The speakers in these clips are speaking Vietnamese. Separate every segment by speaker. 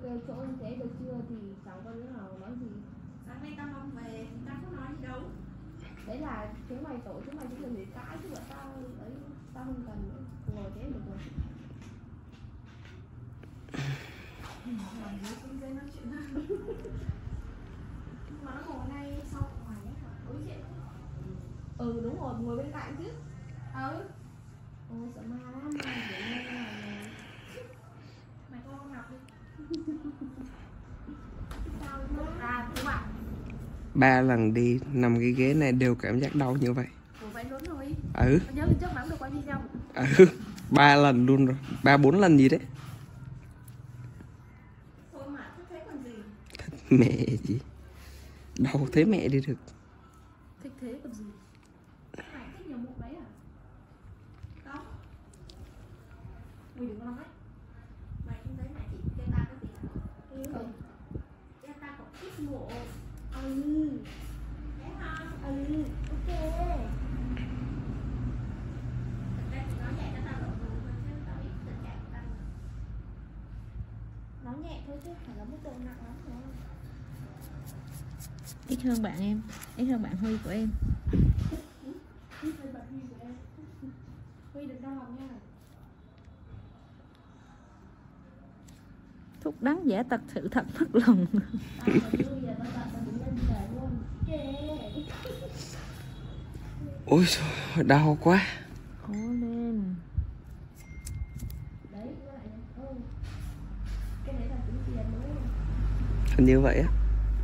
Speaker 1: kêu chỗ như thế được chưa thì chẳng có đứa nào nói gì.
Speaker 2: Sáng nay tao mong về, tao có nói gì đâu.
Speaker 1: Đấy là chúng mày tổ chúng mày cũng đừng để cãi chứ bọn tao ấy, tao không cần nữa. Ngồi thế được rồi.
Speaker 2: Làm gì không dễ nói chuyện hơn. Mà nó ngồi ngay sau ngoài ấy hả? Đối diện.
Speaker 1: Ừ đúng rồi, ngồi bên cạnh chứ.
Speaker 2: Ừ.
Speaker 1: Ôi sợ ma lắm, ma dễ nghe cái này nè.
Speaker 2: Mày có con Ngọc đi. Sao ra đúng ạ.
Speaker 3: 3 lần đi nằm cái ghế này đều cảm giác đau như vậy.
Speaker 2: Ủa vậy luôn rồi.
Speaker 3: Ừ.
Speaker 2: Nhớ lần trước mà cũng được quay video.
Speaker 3: Ừ. 3 lần luôn rồi, 3-4 lần gì đấy.
Speaker 2: Thôi mà thích thế còn gì.
Speaker 3: Mẹ gì đau thế mẹ đi được.
Speaker 2: Thích thế còn gì. Mày thích nhiều mụn đấy à? Không. Mày đừng có nói. Mày không thấy mày chỉ kêu ta cái gì à? Ừ. Kêu ta còn thích mụn.
Speaker 1: Ừ.
Speaker 2: Thế hả?
Speaker 1: Ừ. Ok.
Speaker 2: Thật ra thì nói nhẹ cho tao đổ dù thôi chứ tao biết tình trạng của tao mà.
Speaker 1: Nói nhẹ thôi chứ phải là mức độ nặng lắm rồi.
Speaker 4: Ít hơn bạn em, ít hơn bạn Huy của em.
Speaker 1: Ít hơn bạn Huy của em. Huy đừng đau lòng nha.
Speaker 4: Thuốc đắng giả tật sự thật mất lòng.
Speaker 3: Ôi trời, đau quá.
Speaker 4: Cố lên.
Speaker 1: Đấy, cái đấy là tính tiền đúng không?
Speaker 3: Hình như vậy á.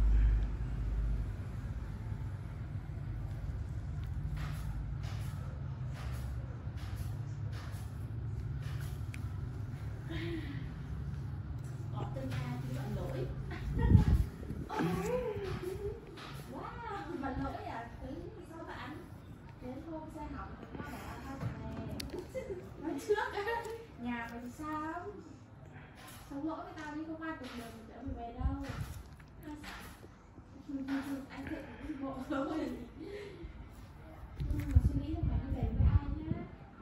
Speaker 2: Ở tên nhà thì bạn lỗi. Wow, bạn lỗi à? Sao bạn?
Speaker 1: Đến hôm xe học thì nó bảo tao này.
Speaker 2: Nói trước á.
Speaker 1: Nhà mày thì sao? Sống lỗi với tao đi, không ai cuộc đời mình chở mày về đâu.
Speaker 2: Anh thiện cũng bộ rồi.
Speaker 1: Nhưng mà suy nghĩ là mày đi về với ai nhá.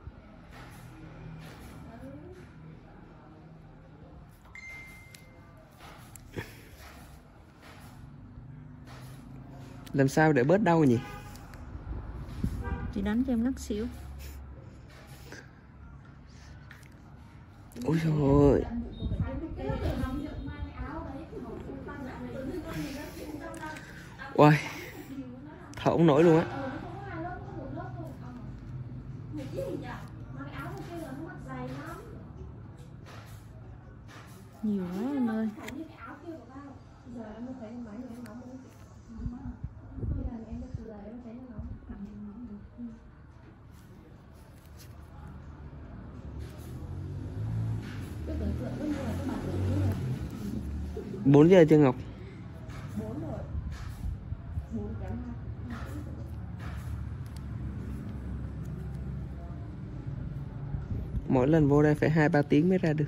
Speaker 3: Làm sao để bớt đau nhỉ?
Speaker 4: Chị đánh cho em ngất xỉu.
Speaker 3: Ôi trời ơi. Ôi, thở không nổi luôn á.
Speaker 4: Nhiều quá em ơi.
Speaker 1: Giờ em mới thấy máy của em nóng rồi. Khi nào em từ giờ em thấy nó nóng. Cảm nhận nóng được.
Speaker 3: 4 giờ chưa Ngọc?
Speaker 1: 4 rồi. 4 kém 2.
Speaker 3: Mỗi lần vô đây phải 2-3 tiếng mới ra được.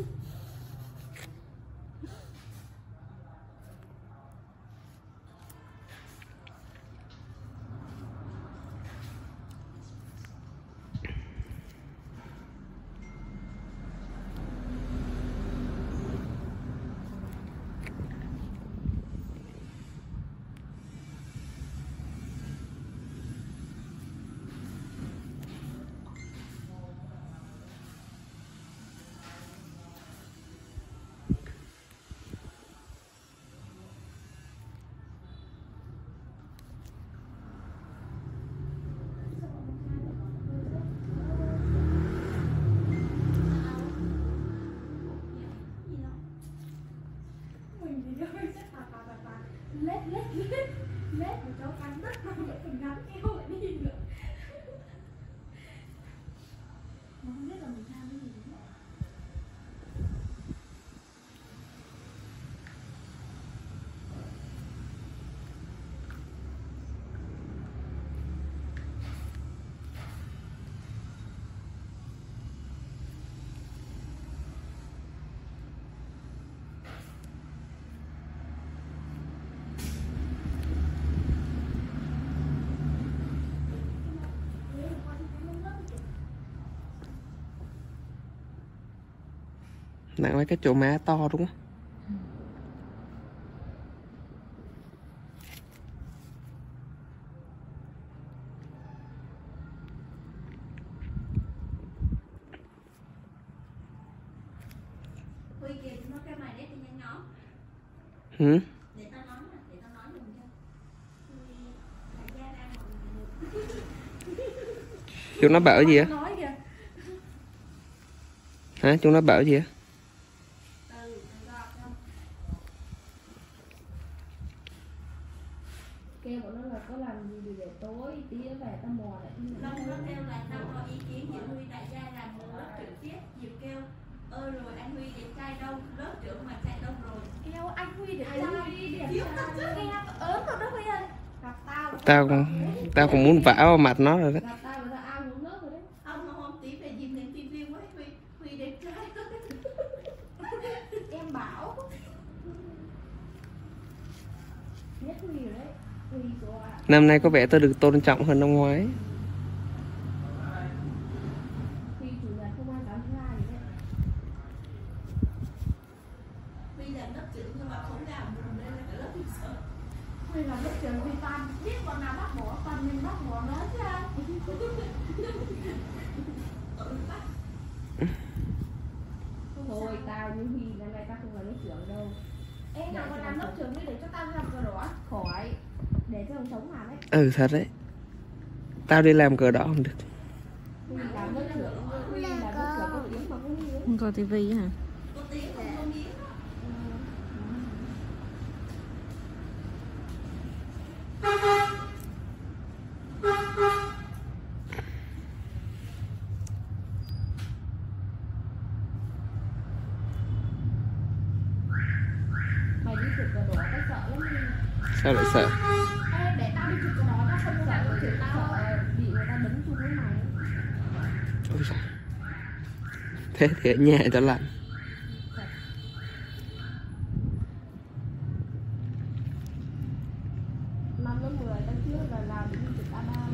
Speaker 2: Lết mà cho cắn đất mà vẫn còn ngắn eo lại đi nữa. Mà không biết là mình tham cái gì đúng không?
Speaker 3: Nặng mấy cái chỗ má to đúng không? Ừ?
Speaker 2: Để tao nói giùm cho. Đại gia đang ngồi.
Speaker 3: Chúng nó bảo gì á?
Speaker 2: Nói kìa.
Speaker 3: Hả? Chúng nó bảo gì á?
Speaker 1: Kêu bọn nó là có làm gì để tối tí nữa về tao mò lại.
Speaker 2: Long nó kêu là tao có ý kiến Diệu Huy đại gia làm lớp trưởng tiếp. Diệu kêu ơi rồi anh Huy đẹp trai đâu, lớp trưởng mà chạy đâu rồi. Kêu anh Huy đẹp trai. Thiếu tao chứ nghe ớn rồi đó Huy ơi. Gặp
Speaker 3: Tao cũng muốn vả vào mặt nó rồi đó.
Speaker 1: Gặp tao là ao uống nước rồi đấy.
Speaker 2: Không tí về dìm đến TV với Huy đẹp trai. Em bảo
Speaker 1: Nhất Huy rồi đấy. Huy của
Speaker 3: Năm nay có vẻ tao được tôn trọng hơn năm ngoái.
Speaker 1: Huy chủ nhật không ai dám thứ hai gì đấy.
Speaker 2: Huy là lớp trưởng nhưng mà không nào buồn nên là cả lớp bị sợ.
Speaker 1: Huy là lớp trưởng Huy toàn biết con nào bắt bỏ, toàn mình bắt bỏ nó chứ ai. Thôi tao với Huy năm nay tao không là lớp trưởng đâu.
Speaker 2: Em nào còn làm lớp trưởng đi để cho tao làm cờ đỏ.
Speaker 1: Khỏi. Để cho thằng Sống làm đấy.
Speaker 3: Ừ thật đấy. Tao đi làm cờ đỏ không được.
Speaker 1: Huy làm lớp trưởng, Huy là lớp trưởng có tiếng mà không Huy ấy.
Speaker 4: Không coi tivi hả?
Speaker 2: Có tiếng không có miếng.
Speaker 1: Mày đi chụp cờ đỏ tao sợ lắm Huy.
Speaker 3: Sao lại sợ?
Speaker 2: Ê, để tao đi chụp cờ đỏ tao không có làm lớp trưởng tao.
Speaker 1: Sợ bị người ta đứng chung với mày.
Speaker 3: Ôi trời. Thế thì ở nhà tao làm.
Speaker 1: Năm lớp 10 tao trước là làm đi chụp A3 nữa.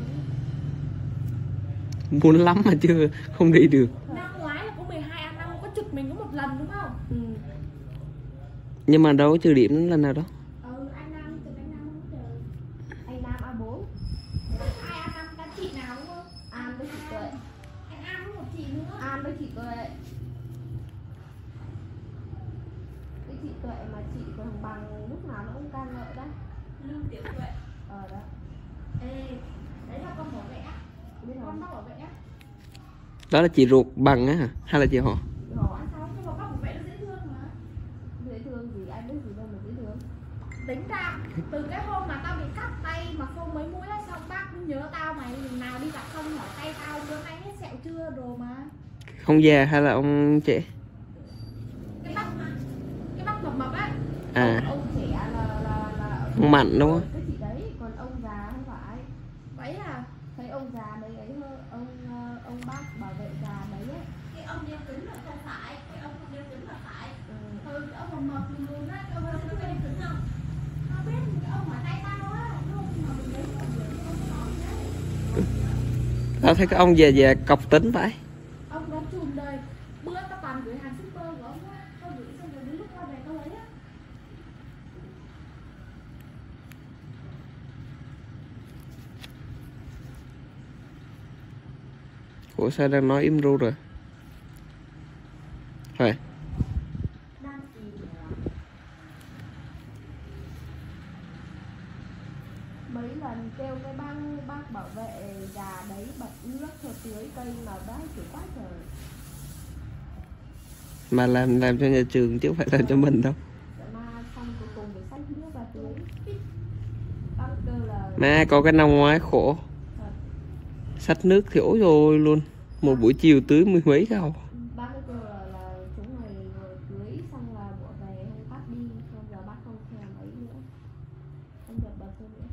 Speaker 3: Muốn lắm mà chưa không đi được.
Speaker 2: Năm ngoái là có 12 A năm có chụp mình có một lần đúng không?
Speaker 1: Ừ.
Speaker 3: Nhưng mà đâu có trừ điểm lần nào đâu.
Speaker 2: Anh Nam chụp anh Nam không trời.
Speaker 1: Anh Nam A4.
Speaker 2: Ai A năm đã chị nào đúng không?
Speaker 1: An với chị Tuệ.
Speaker 2: Anh An với một chị nữa.
Speaker 1: An với chị Tuệ. Cái chị Tuệ mà chị của thằng Bằng lúc nào nó cũng ca ngợi đó.
Speaker 2: Lưu Tiểu Tuệ.
Speaker 1: Đó.
Speaker 2: Ê, đấy là con bảo vệ á.
Speaker 1: Biết
Speaker 2: Con
Speaker 1: không?
Speaker 2: bác bảo vệ á.
Speaker 3: Đó là chị ruột Bằng á hả? Hay là chị họ?
Speaker 1: Họ
Speaker 2: Sao nhưng mà bác bảo vệ nó dễ thương mà.
Speaker 1: dễ thương gì, ai biết gì đâu mà dễ thương.
Speaker 2: Tính ra từ cái hôm mà tao bị cắt tay mà không mấy mũi á, xong bác cũng nhớ tao mày nào đi gặp không hỏi tay tao bữa nay hết sẹo chưa đồ mà.
Speaker 3: Ông già hay là ông trẻ?
Speaker 2: Cái bác mập mập á.
Speaker 3: À,
Speaker 1: Ông trẻ là
Speaker 3: ông Mạnh đúng không?
Speaker 1: cái chị đấy, còn ông già không phải.
Speaker 2: Vậy à?
Speaker 1: Thấy ông già đấy ấy hơn, ông bác bảo vệ già đấy ấy.
Speaker 2: Cái ông đeo kính là không phải, cái ông không đeo kính là phải.
Speaker 1: Ừ.
Speaker 2: Cái ông mập mập mình luôn á, cái ông không đeo kính không? Tao biết cái ông hỏi tay tao á, lúc mà mình lấy ông gì ông nói đấy.
Speaker 3: Tao thấy cái ông già già cọc tính phải.
Speaker 2: Ông đó chùm đời. Bữa tao toàn gửi hàng shipper của ông á, tao gửi xong rồi đến lúc tao về tao lấy á.
Speaker 3: Ủa sao đang nói im ru rồi? Phải.
Speaker 2: Đang tìm
Speaker 1: Mấy lần kêu cái bác bảo vệ già đấy bật nước cho tưới cây mà bác chịu quá trời.
Speaker 3: Mà làm cho nhà trường chứ không phải làm cho mình đâu.
Speaker 1: Mà xong cuối cùng phải xách nước ra tưới. Bác kêu là
Speaker 3: Mà có cái năm ngoái khổ.
Speaker 1: thật.
Speaker 3: Xách nước thì ối rồi luôn. Một buổi chiều tưới mười mấy rau.
Speaker 1: Bác ấy kêu là chúng mày ngồi tưới xong là bỏ về không tắt đi, xong giờ bác không thèm ấy nữa, không được bật lên nữa.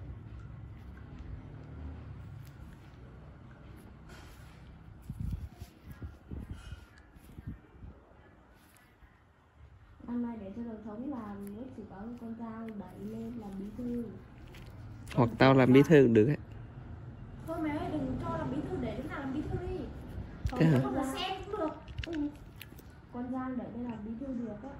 Speaker 1: Năm nay để cho Đồng Thống làm nó chỉ có con dao đẩy lên làm bí thư.
Speaker 3: Hoặc tao làm bí thư cũng được ấy.
Speaker 2: thôi mẹ ơi đừng cho làm bí thư để đứa nào làm bí thư đi.
Speaker 3: Thế hả?
Speaker 2: Không là xem cũng được.
Speaker 1: Con Giang để đây làm bí thư được á.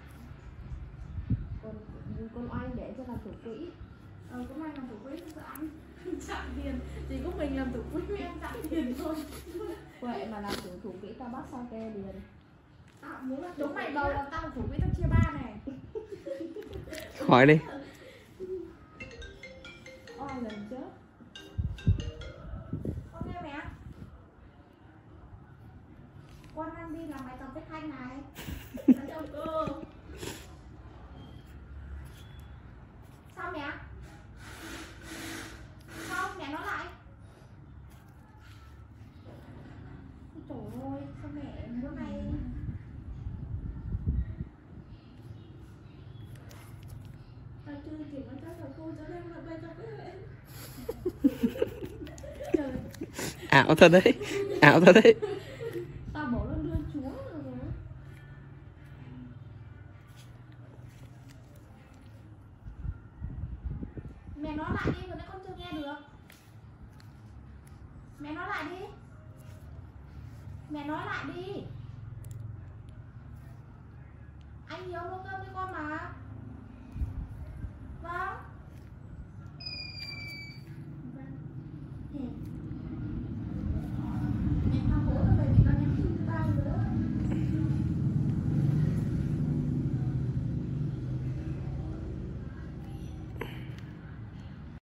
Speaker 1: Con Oanh để cho làm thủ quỹ.
Speaker 2: Có ai làm thủ quỹ sợ anh chặn tiền. Chỉ có mình làm thủ quỹ với em chặn tiền thôi.
Speaker 1: Vậy mà làm thủ quỹ tao bắt sao kê liền.
Speaker 2: Tao muốn là đúng mày bầu là tao làm thủ quỹ tao chia 3 này.
Speaker 3: Khỏi đi.
Speaker 1: Oai lần trước.
Speaker 2: Con nghe mẹ. Con ăn đi làm bài tập với Thanh này. Ăn chồng cô. Sao mẹ? Không, mẹ nói lại. Trời ơi, sao mẹ bữa nay tao chưa kịp nói cho cô cho nên là bài tập với mẹ. Trời,
Speaker 3: Ảo thật đấy. Ảo thật đấy.
Speaker 1: tao bảo nó đưa chúa rồi mà.
Speaker 2: mẹ nói lại đi, vừa nãy con chưa nghe được. Mẹ nói lại đi. Mẹ nói lại đi. Anh Hiếu nấu cơm với con mà. Vâng.